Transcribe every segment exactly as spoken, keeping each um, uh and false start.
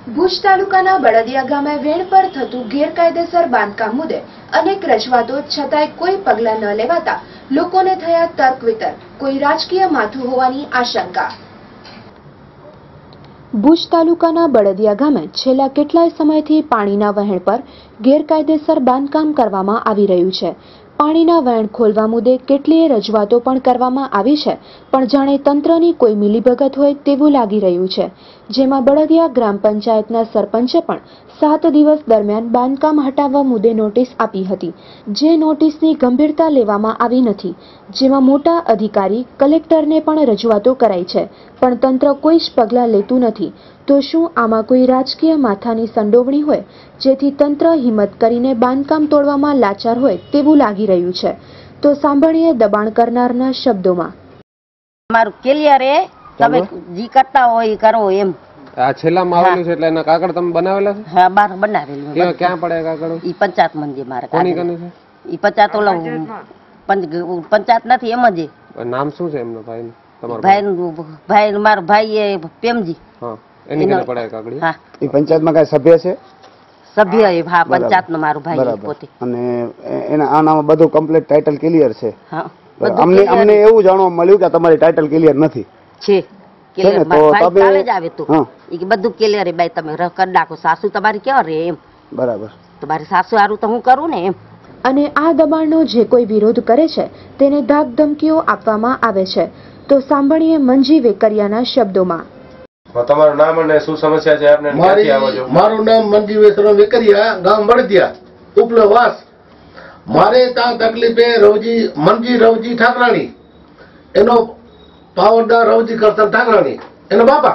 ભુજ તાલુકાના બળદિયા ગામે વેણ પર થતું ગેરકાયદેસર બાંધકામ મુદ્દે અનેક રજૂઆતો છતાંય કોઈ પગલાં ન લેવાતા લોકોને થયા તર્ક વિતર્ક, કોઈ રાજકીય માથું હોવાની આશંકા। ભુજ તાલુકાના બળદિયા ગામે છેલ્લા કેટલાય સમયથી પાણીના વહેણ પર ગેરકાયદેસર બાંધકામ કરવામાં આવી રહ્યું છે। પાણીના વહેણ ખોલવા મુદ્દે કેટલીય રજૂઆતો પણ કરવામાં આવી છે, પણ જાણે તંત્રની કોઈ મિલીભગત હોય તેવું લાગી રહ્યું છે। જેમાં બળદિયા ગ્રામ પંચાયતના સરપંચે પણ સાત દિવસ દરમિયાન બાંધકામ હટાવવા મુદ્દે નોટિસ આપી હતી, જે નોટિસની ગંભીરતા લેવામાં આવી નથી। જેમાં મોટા અધિકારી કલેક્ટરને પણ રજૂઆતો કરાઈ છે, પણ તંત્ર કોઈ જ પગલાં લેતું નથી। તો શું આમાં કોઈ રાજકીય માથાની સંડોવણી હોય, જેથી તંત્ર હિંમત કરીને બાંધકામ તોડવામાં લાચાર હોય તેવું લાગી રહ્યું છે? તો સાંભળીએ દબાણ કરનારના શબ્દોમાં। મારું ક્લિયર એ તમે જી કરતા હોય કરો એમ। આ છેલ્લામાં આવેલું છે એટલે એના કાગળ તમે બનાવેલા છે? હા, બાર બનાવેલું છે। ક્યાં પડે કાગળ? ઈ પંચાયત મંજે મારે કોની કને છે? ઈ પંચાયત ઓલા પંચાયત નથી એમ જ। નામ શું છે એમનો ભાઈનું? તમારો ભાઈ ભાઈ મારો ભાઈ એ પ્રેમજી। હા, એની કને પડે કાગળ? હા, ઈ પંચાયતમાં કઈ સભ્ય છે? સભ્ય એ હા, પંચાયતનો મારો ભાઈ પોતે। અને એના આનામાં બધું કમ્પ્લીટ ટાઇટલ ક્લિયર છે? હા, અમને અમને એવું જાણવા મળ્યું કે તમારી ટાઇટલ ક્લિયર નથી છે। ક્લિયર મારા ભાઈ કાલે જ આવે તો ઈ કે બધું ક્લિયર એ ભાઈ તમે કરી નાખો। સાસુ તમારી ક્યાં રે એમ? બરાબર, તમારી સાસુ હારું તો હું કરું ને એમ। અને આ દબાણનો જે કોઈ વિરોધ કરે છે તેને ધાક ધમકીઓ આપવામાં આવે છે। તો સાંભળીએ મંજી વેકરિયાના શબ્દોમાં। તમારું નામ અને શું સમસ્યા છે આપને? ક્યાંથી આવો છો? મારું નામ મંજી વેકરિયા, ગામ બળદિયા, ઉપલો વાસ। મારે ત્યાં તકલીફ એ રવજી મંજી રવજી ઠાકરાણી, એનો પાવરદાર રવજી કરતન ઠાકરાણી, એનો બાપા।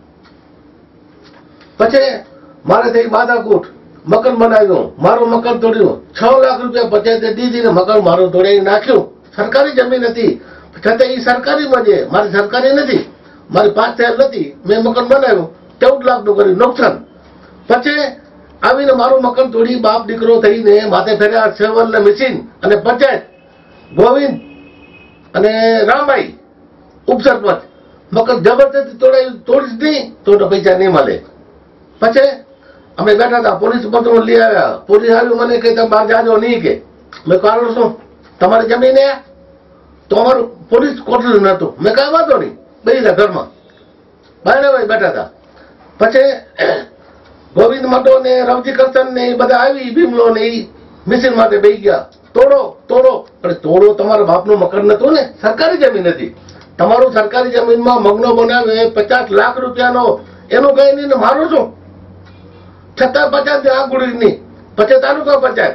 પછી મારે થઈ બાદાકૂટ મકાન બનાવ્યું, મારું મકાન તોડ્યું, છ લાખ રૂપિયા પંચાયતે દીધી ને મકાન મારું તોડી નાખ્યું। સરકારી જમીન હતી છતાં એ સરકારીમાં છે, મારી સરકારી નથી, મારી પાંચ થયેલ નથી। મેં મકાન બનાવ્યું, ચૌદ લાખ નું કર્યું નુકસાન। પછી આવીને મારું મકાન તોડી બાપ દીકરો થઈને માથે ફેર્યા સેવલ ને મિશીન અને પંચાયત ગોવિંદ અને રામભાઈ ઉપસરપંચ મકાન જબરદસ્તી તોડાયું, તોડીશ નહીં તો પૈસા નહીં મળે। પછી અમે બેઠા હતા, પોલીસ પત્રો લઈ આવ્યા, પોલીસ આવ્યું મને કે તમે બહાર જાજો નહીં કે। મેં કારણ શું? તમારી જમીન તો અમારું પોલીસ કોટલું નતું। મેં કઈ વાંધો નહીં, બેસી ઘરમાં બાયણે ભાઈ બેઠા હતા। પછી ગોવિંદ માટો ને રવજી કરતન ને બધા આવી, ભીમલો ને મિશીન માટે બેસી ગયા, તોડો તોડો। પણ તોડો તમારા બાપનું મકાન નતું ને, સરકારી જમીન હતી। તમારું સરકારી જમીનમાં મગનો બનાવે પચાસ લાખ રૂપિયાનો, એનું કઈ નહીં ને મારું શું? છતાં પચાસ આ ગુડી નહીં। પછી તાલુકા પંચાયત,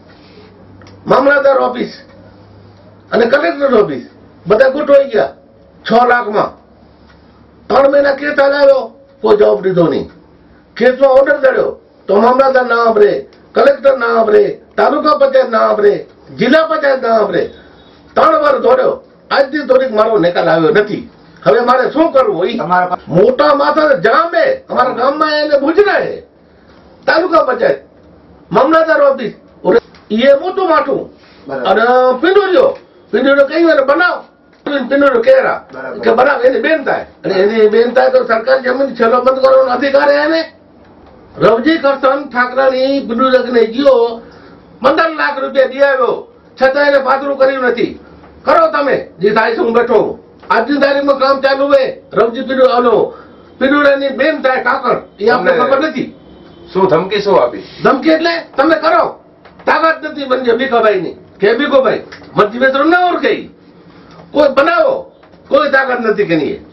મામલતદાર ઓફિસ અને કલેક્ટર ઓફિસ બધા ગોઠવાઈ ગયા છ લાખમાં। ત્રણ મહિના કેસ હલાવ્યો, કોઈ જવાબ દીધો નહીં। કેસમાં ઓર્ડર ચડ્યો તો મામલતદાર ના વાપરે, કલેક્ટર ના વાપરે, તાલુકા પંચાયત ના વાપરે, જિલ્લા પંચાયત ના વાપરે। ત્રણ વાર દોડ્યો, આજથી થોડીક મારો નિકાલ આવ્યો નથી। હવે મારે શું કરવું? મોટા માથા જામે અમારા ગામમાં એને ભુજના છે, તાલુકા પંચાયત, મામલતદાર ઓફિસ, એ મોટું માથું અને પિંડોરિયો પિંડોરિયો કઈ વાર બનાવ, પિંડોરિયો કેરા કે બનાવ, એની બેન થાય અને એની બેન થાય તો સરકારી જમીન છેલ્લો બંધ કરવાનો અધિકાર એને। રવજી કરતન ઠાકરાની પિંડોરિયો ગયો, પંદર લાખ રૂપિયા દી આવ્યો, છતાં એને પાતળું કર્યું નથી। કરો તમે જે થાય છે, હું બેઠો હું। આજની તારીખમાં કામ ચાલુ હોય, રવજી પિંડોરિયો પિંડોરિયાની બેન થાય કાકડ, એ આપણે ખબર નથી। શું ધમકી શું આપી? ધમકી એટલે તમે કરો, તાકાત નથી બનજો ભીખાભાઈ ની કે ભીખોભાઈ મંજી વેતરો ના ઓળખે, કોઈ બનાવો, કોઈ તાકાત નથી કે નહીં।